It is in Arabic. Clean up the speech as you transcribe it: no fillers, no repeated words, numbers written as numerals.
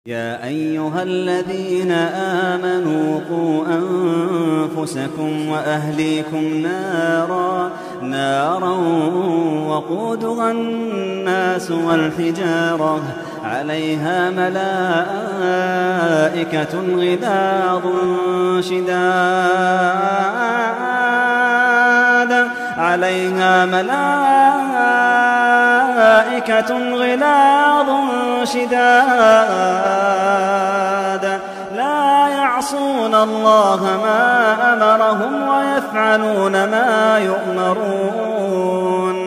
يا أيها الذين آمنوا قوا أنفسكم وأهليكم نارا وقودها الناس والحجارة عليها ملائكة غلاظ شداد لا يعصون الله ما أمرهم ويفعلون ما يؤمرون.